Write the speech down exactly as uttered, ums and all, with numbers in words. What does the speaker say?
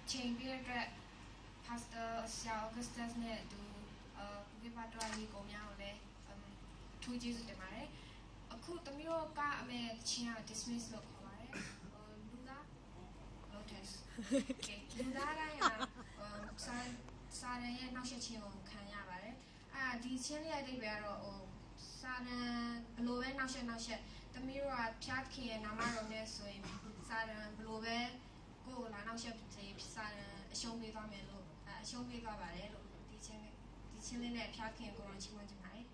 ချိန်ပြတဲ့ Pastor ဆရာ Augustus နဲ့သူဘုရားတော်ကြီးကိုများကိုလည်းထူးကျေးဇူးတင်ပါတယ်အခုတမျိုးကအမေချင်းက dismiss လုပ်ခေါ်ပါတယ်လူသား notice လူသားတိုင်းကစာစာရန်ရဲ့နောက်ဆက်ခြင်းကိုခံရပါတယ်အာဒီချင်းလေးအတိတ်ပဲကတော့ဟိုစာရန်ဘလိုပဲနောက်ဆက်နောက်ဆက်တမျိုးကဖြတ်ခင်ရဲ့နာမတော်နဲ့ဆိုရင်စာရန်ဘလိုပဲကိုယ်လာနောက်ဆက်ပြီးစာရန်အရှုံးပေးသွားမယ်လို့အရှုံးပေးသွားပါတယ်လို့ဒီချင်းလေးဒီချင်းလေးနဲ့ဖြတ်ခင်ကိုတော့ချီးမွမ်းချင်ပါတယ်